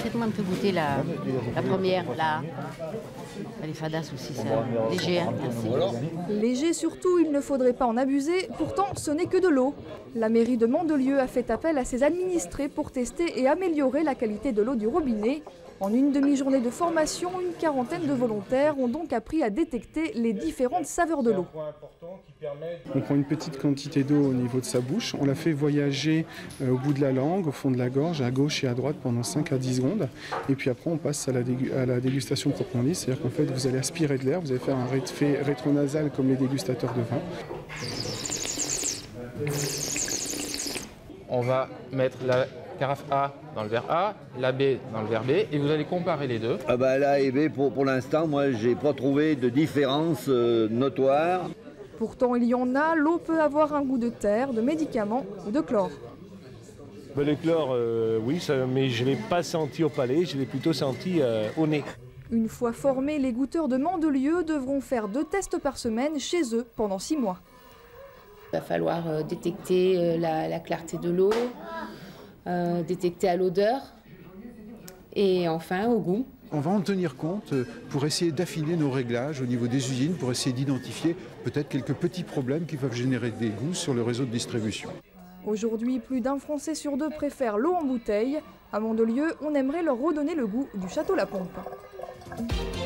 Peut-être moi me fait goûter la première, là. Elle est fadasse aussi, ça. Léger, hein, merci. Léger surtout, il ne faudrait pas en abuser, pourtant ce n'est que de l'eau. La mairie de Mandelieu a fait appel à ses administrés pour tester et améliorer la qualité de l'eau du robinet. En une demi-journée de formation, une quarantaine de volontaires ont donc appris à détecter les différentes saveurs de l'eau. On prend une petite quantité d'eau au niveau de sa bouche, on la fait voyager au bout de la langue, au fond de la gorge, à gauche et à droite pendant 5 à 10 secondes. Et puis après on passe à la dégustation proprement dit, c'est-à-dire qu'en fait vous allez aspirer de l'air, vous allez faire un fait rétronasal comme les dégustateurs de vin. On va mettre la carafe A dans le verre A, la B dans le verre B, et vous allez comparer les deux. Ah bah là et B, pour l'instant, moi, j'ai pas trouvé de différence notoire. Pourtant, il y en a, l'eau peut avoir un goût de terre, de médicaments ou de chlore. Ben, le chlore, oui, mais je ne l'ai pas senti au palais, je l'ai plutôt senti au nez. Une fois formés, les goûteurs de Mandelieu devront faire 2 tests par semaine chez eux pendant 6 mois. Il va falloir détecter la clarté de l'eau, détecter à l'odeur et enfin au goût. On va en tenir compte pour essayer d'affiner nos réglages au niveau des usines, pour essayer d'identifier peut-être quelques petits problèmes qui peuvent générer des goûts sur le réseau de distribution. Aujourd'hui, plus d'un Français sur 2 préfère l'eau en bouteille. À Mandelieu, on aimerait leur redonner le goût du Château La Pompe.